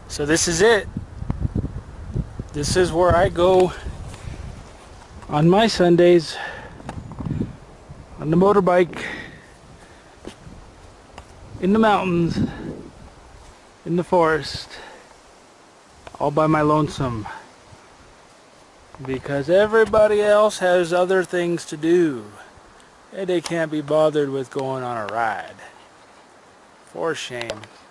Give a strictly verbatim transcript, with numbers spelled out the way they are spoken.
So this is it. This is where I go on my Sundays on the motorbike, in the mountains, in the forest, all by my lonesome, because everybody else has other things to do and they can't be bothered with going on a ride. For shame.